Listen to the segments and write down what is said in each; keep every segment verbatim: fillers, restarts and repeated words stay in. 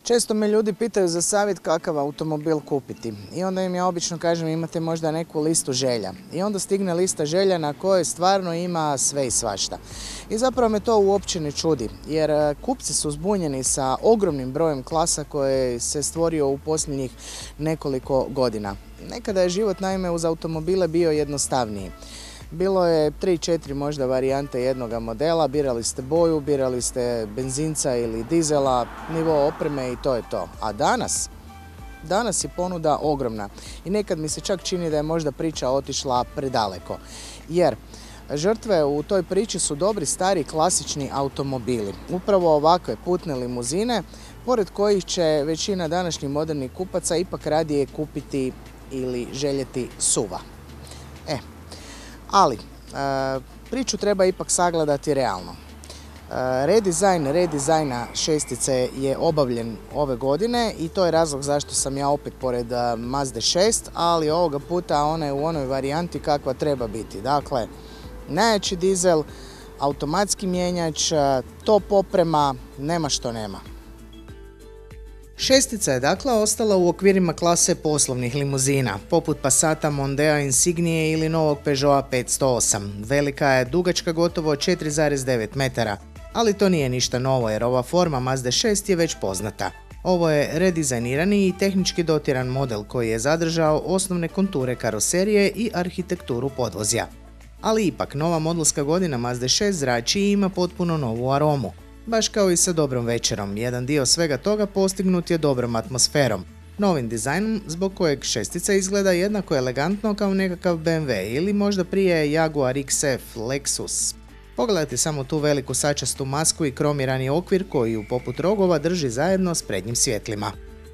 Često me ljudi pitaju za savjet kakav automobil kupiti i onda im ja obično kažem imate možda neku listu želja i onda stigne lista želja na kojoj stvarno ima sve i svašta. I zapravo me to uopće ne čudi jer kupci su zbunjeni sa ogromnim brojem klasa koje se stvorio u posljednjih nekoliko godina. Nekada je život naime uz automobile bio jednostavniji. Bilo je tri četiri možda varijante jednoga modela, birali ste boju, birali ste benzinca ili dizela, nivo opreme i to je to. A danas? Danas je ponuda ogromna i nekad mi se čak čini da je možda priča otišla predaleko. Jer žrtve u toj priči su dobri stari klasični automobili. Upravo ovakve putne limuzine, pored kojih će većina današnjih modernih kupaca ipak radije kupiti ili željeti suva. E, Ali, priču treba ipak sagledati realno. Redizajn redizajna šestice je obavljen ove godine i to je razlog zašto sam ja opet pored Mazde šest, ali ovoga puta ona je u onoj varijanti kakva treba biti. Dakle, najjači dizel, automatski mjenjač, top oprema, nema što nema. Šestica je dakle ostala u okvirima klase poslovnih limuzina, poput Passata, Mondea, Insignije ili novog Peugeota petsto osam. Velika je, dugačka gotovo četiri zarez devet metara, ali to nije ništa novo jer ova forma Mazde šest je već poznata. Ovo je redizajnirani i tehnički dotiran model koji je zadržao osnovne konture karoserije i arhitekturu podvozja. Ali ipak, nova modelska godina Mazde šest zrači i ima potpuno novu aromu. Baš kao i sa dobrom večerom, jedan dio svega toga postignut je dobrom atmosferom, novim dizajnom zbog kojeg šestica izgleda jednako elegantno kao nekakav B M W ili možda prije Jaguar X F, Lexus. Pogledajte samo tu veliku sačastu masku i kromirani okvir koji ju poput rogova drži zajedno s prednjim svjetlima.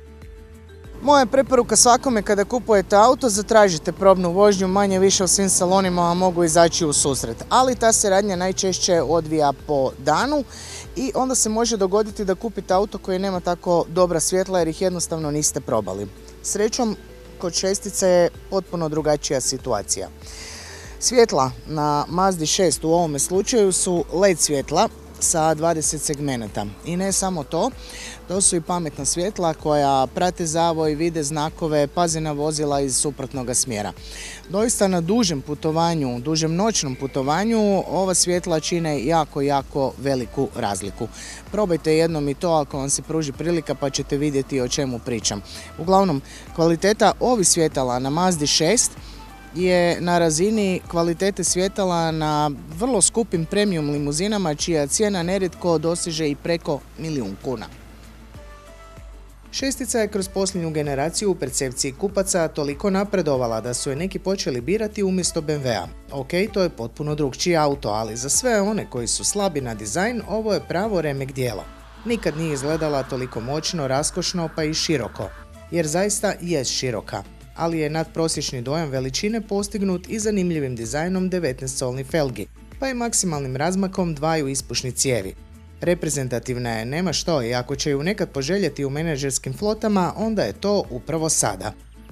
Moja preporuka svakome kada kupujete auto, zatražite probnu vožnju, manje više u svim salonima vam mogu izaći u susret, ali ta se radnja najčešće odvija po danu i onda se može dogoditi da kupite auto koji nema tako dobra svjetla jer ih jednostavno niste probali. Srećom, kod šestice je potpuno drugačija situacija. Svjetla na Mazdi šest u ovome slučaju su L E D svjetla sa dvadeset segmenata. I ne samo to, to su i pametna svjetla koja prate zavoj, vide znakove, paze na vozila iz suprotnog smjera. Doista na dužem putovanju, dužem noćnom putovanju, ova svjetla čine jako, jako veliku razliku. Probajte jednom i to ako vam se pruži prilika pa ćete vidjeti o čemu pričam. Uglavnom, kvaliteta ovih svjetala na Mazdi šest je na razini kvalitete svjetala na vrlo skupim premium limuzinama čija cijena nerijetko dosiže i preko milijun kuna. Šestica je kroz posljednju generaciju u percepciji kupaca toliko napredovala da su je neki počeli birati umjesto B M W-a. Ok, to je potpuno drugčiji auto, ali za sve one koji su slabi na dizajn, ovo je pravo remek djelo. Nikad nije izgledala toliko moćno, raskošno pa i široko, jer zaista jest široka. Ali je nadprosječni dojam veličine postignut i zanimljivim dizajnom devetnaest solnih felgi, pa i maksimalnim razmakom dvaju ispušnih cijevi. Reprezentativna je, nema što, i ako će ju nekad poželjeti u menadžerskim flotama, onda je to upravo sada.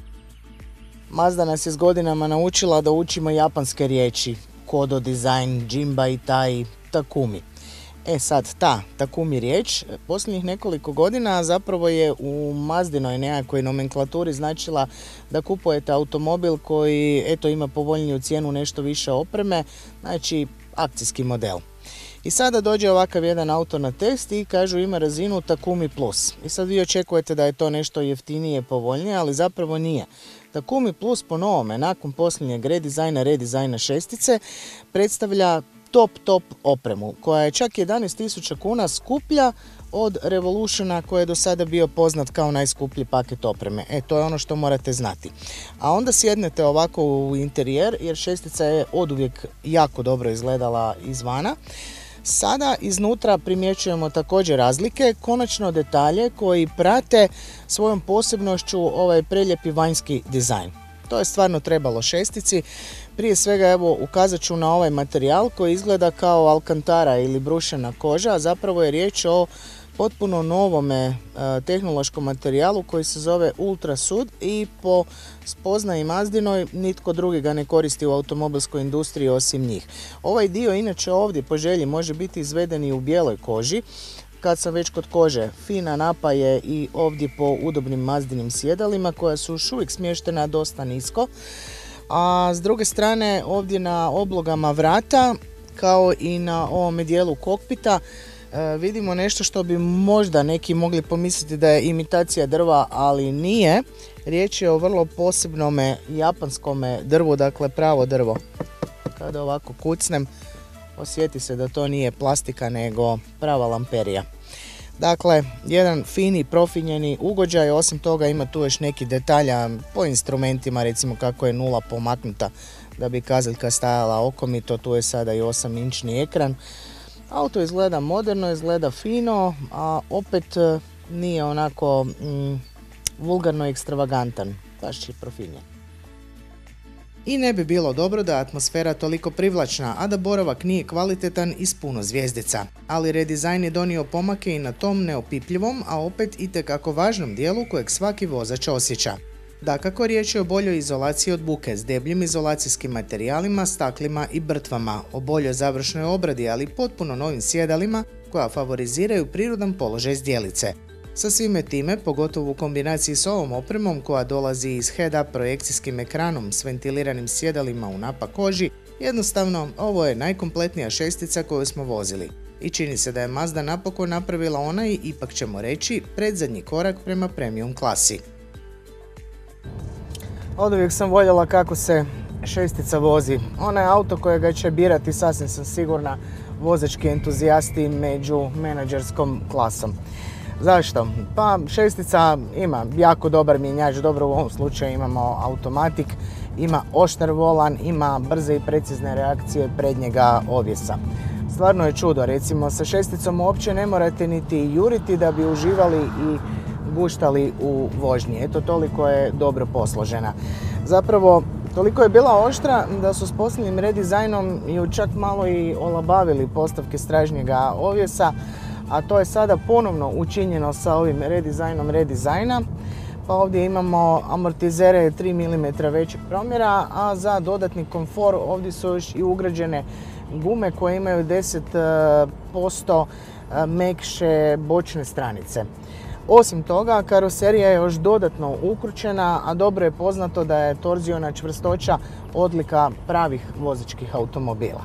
Mazda nas je s godinama naučila da učimo japanske riječi, Kodo dizajn, Jinba Itai, Takumi. E sad, ta Takumi riječ posljednjih nekoliko godina zapravo je u Mazdinoj nekakvoj nomenklaturi značila da kupujete automobil koji eto ima povoljniju cijenu, nešto više opreme, znači akcijski model. I sada dođe ovakav jedan auto na test i kažu ima razinu Takumi Plus. I sad vi očekujete da je to nešto jeftinije, povoljnije, ali zapravo nije. Takumi Plus po novome, nakon posljednjeg redizajna, redizajna šestice, predstavlja top, top opremu, koja je čak jedanaest tisuća kuna skuplja od Revolutiona koji je do sada bio poznat kao najskuplji paket opreme. E, to je ono što morate znati. A onda sjednete ovako u interijer, jer šestica je oduvijek jako dobro izgledala izvana. Sada iznutra primjećujemo također razlike, konačno detalje koji prate svojom posebnošću ovaj preljepi vanjski dizajn. To je stvarno trebalo šestici. Prije svega evo ukazat ću na ovaj materijal koji izgleda kao alkantara ili brušena koža, a zapravo je riječ o potpuno novome e, tehnološkom materijalu koji se zove Ultrasud i po spoznaji Mazdinoj nitko drugi ga ne koristi u automobilskoj industriji osim njih. Ovaj dio inače ovdje po želji može biti izveden i u bijeloj koži, kad sam već kod kože, fina napa je i ovdje po udobnim Mazdinim sjedalima koja su još uvijek smještena dosta nisko. A s druge strane ovdje na oblogama vrata kao i na ovome dijelu kokpita e, vidimo nešto što bi možda neki mogli pomisliti da je imitacija drva, ali nije. Riječ je o vrlo posebnome japanskome drvu, dakle pravo drvo. Kada ovako kucnem, osjeti se da to nije plastika nego prava lamperija. Dakle, jedan fini profinjeni ugođaj, osim toga ima tu još neki detalja po instrumentima, recimo kako je nula pomaknuta da bi kazaljka stajala okomito, tu je sada i osam inčni ekran. Auto izgleda moderno, izgleda fino, a opet nije onako mm, vulgarno ekstravagantan, baš je profinjen. I ne bi bilo dobro da je atmosfera toliko privlačna, a da boravak nije kvalitetan i s puno zvjezdica. Ali redizajn je donio pomake i na tom neopipljivom, a opet itekako važnom dijelu kojeg svaki vozač osjeća. Dakako, riječ je o boljoj izolaciji od buke s debljim izolacijskim materijalima, staklima i brtvama, o boljoj završnoj obradi, ali potpuno novim sjedalima koja favoriziraju prirodan položaj zdjelice. Sa svime time, pogotovo u kombinaciji s ovom opremom koja dolazi iz head-up projekcijskim ekranom s ventiliranim sjedalima u napa koži, jednostavno ovo je najkompletnija šestica koju smo vozili. I čini se da je Mazda napokon napravila onaj, ipak ćemo reći, predzadnji korak prema premium klasi. Od uvijek sam voljela kako se šestica vozi. Ona je auto kojega će birati, sasvim sam sigurna, vozački entuzijasti među menadžerskom klasom. Zašto? Pa šestica ima jako dobar mjenjač, dobro u ovom slučaju imamo automatik, ima oštar volan, ima brze i precizne reakcije prednjega ovjesa. Stvarno je čudo, recimo sa šesticom uopće ne morate niti juriti da bi uživali i guštali u vožnji. Eto, toliko je dobro posložena. Zapravo, toliko je bila oštra da su s posljednjim redizajnom ju čak malo i olabavili postavke stražnjega ovjesa, a to je sada ponovno učinjeno sa ovim redizajnom redizajna. Pa ovdje imamo amortizere tri milimetra većeg promjera, a za dodatni komfor ovdje su još i ugrađene gume koje imaju deset posto mekše bočne stranice. Osim toga, karoserija je još dodatno ukručena, a dobro je poznato da je torziona čvrstoća odlika pravih vozačkih automobila.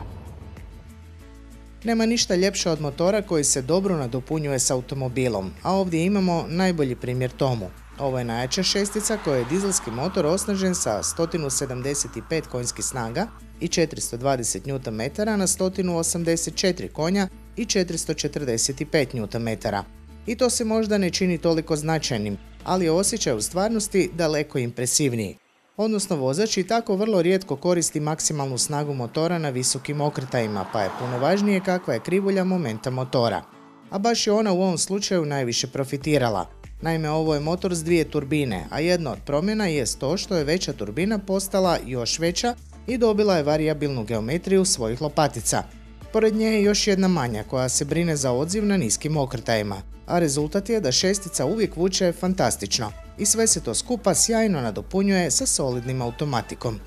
Nema ništa ljepše od motora koji se dobro nadopunjuje s automobilom, a ovdje imamo najbolji primjer tomu. Ovo je najjača šestica koja je dizelski motor osnažen sa sto sedamdeset pet konjskih snaga i četiristo dvadeset njutna metara na sto osamdeset četiri konja i četiristo četrdeset pet njutna metara. I to se možda ne čini toliko značajnim, ali je osjećaj u stvarnosti daleko impresivniji. Odnosno, vozač i tako vrlo rijetko koristi maksimalnu snagu motora na visokim okretajima, pa je puno važnije kakva je krivulja momenta motora. A baš je ona u ovom slučaju najviše profitirala. Naime, ovo je motor s dvije turbine, a jedna od promjena jest to što je veća turbina postala još veća i dobila je varijabilnu geometriju svojih lopatica. Pored nje je još jedna manja koja se brine za odziv na niskim okretajima, a rezultat je da šestica uvijek vuče fantastično i sve se to skupa sjajno nadopunjuje sa solidnim automatikom.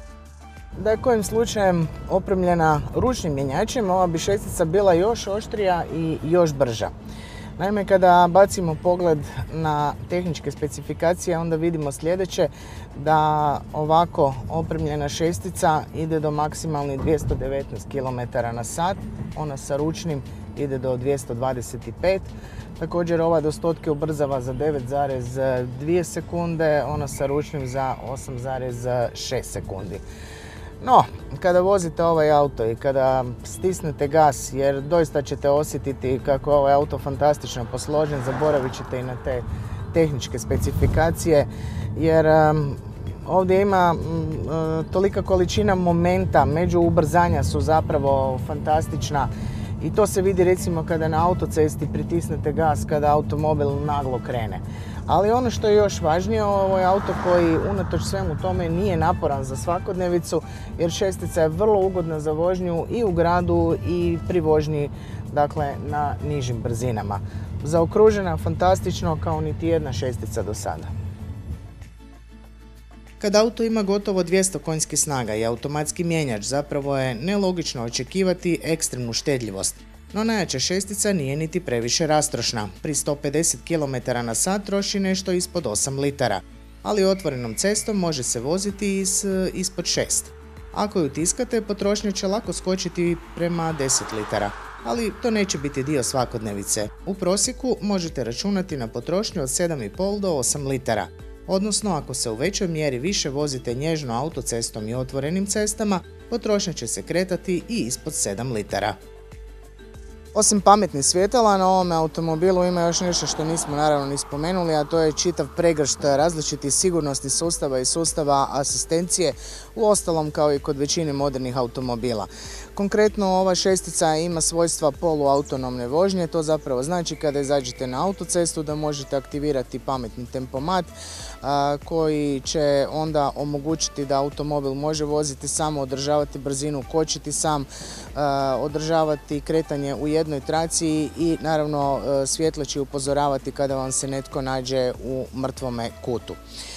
Da je kojim slučajem opremljena ručnim mjenjačem, ova bi šestica bila još oštrija i još brža. Naime, kada bacimo pogled na tehničke specifikacije, onda vidimo sljedeće, da ovako opremljena šestica ide do maksimalnih dvjesto devetnaest kilometara na sat, ona sa ručnim ide do dvjesto dvadeset pet. Također ova do stotke ubrzava za devet zarez dvije sekunde, ona sa ručnim za osam zarez šest sekundi. No, kada vozite ovaj auto i kada stisnete gas, jer doista ćete osjetiti kako je ovaj auto fantastično posložen, zaboravit ćete i na te tehničke specifikacije, jer um, ovdje ima um, tolika količina momenta, među ubrzanja su zapravo fantastična. I to se vidi recimo kada na autocesti pritisnete gas, kada automobil naglo krene. Ali ono što je još važnije, ovo je auto koji unatoč svemu tome nije naporan za svakodnevicu, jer šestica je vrlo ugodna za vožnju i u gradu i pri vožnji, dakle, na nižim brzinama. Zaokružena fantastično kao niti jedna šestica do sada. Kad auto ima gotovo dvjesto konjskih snaga i automatski mjenjač, zapravo je nelogično očekivati ekstremnu štedljivost. No najjača šestica nije niti previše rastrošna. Pri sto pedeset kilometara na sat troši nešto ispod osam litara, ali otvorenom cestom može se voziti iz, ispod šest. Ako ju tiskate, potrošnja će lako skočiti prema deset litara, ali to neće biti dio svakodnevice. U prosjeku možete računati na potrošnju od sedam i pol do osam litara. Odnosno, ako se u većoj mjeri više vozite nježno autocestom i otvorenim cestama, potrošnja će se kretati i ispod sedam litara. Osim pametnih svjetala, na ovome automobilu ima još nešto što nismo naravno ni spomenuli, a to je čitav pregršt različitih sigurnosnih sustava i sustava asistencije, uostalom kao i kod većine modernih automobila. Konkretno, ova šestica ima svojstva poluautonomne vožnje, to zapravo znači kada izađete na autocestu da možete aktivirati pametni tempomat a, koji će onda omogućiti da automobil može voziti samo, održavati brzinu, kočiti sam, a, održavati kretanje u jednoj traci i naravno svjetlo će upozoravati kada vam se netko nađe u mrtvome kutu.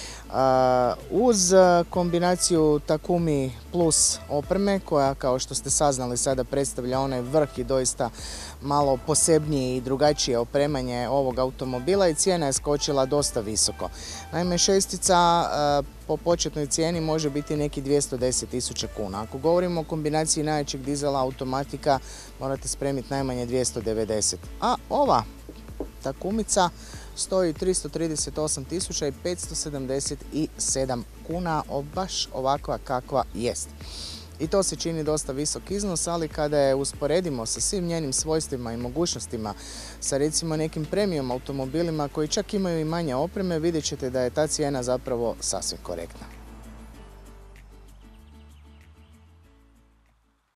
Uz kombinaciju Takumi Plus opreme, koja kao što ste saznali sada predstavlja onaj vrh i doista malo posebnije i drugačije opremanje ovog automobila, i cijena je skočila dosta visoko. Naime, šestica po početnoj cijeni može biti neki dvjesto deset tisuća kuna. Ako govorimo o kombinaciji najjačeg dizela automatika, morate spremiti najmanje dvjesto devedeset. A ova Takumica stoji tristo trideset osam tisuća petsto sedamdeset sedam kuna, baš ovakva kakva jest. I to se čini dosta visok iznos, ali kada je usporedimo sa svim njenim svojstvima i mogućnostima, sa recimo nekim premium automobilima koji čak imaju i manje opreme, vidjet ćete da je ta cijena zapravo sasvim korektna.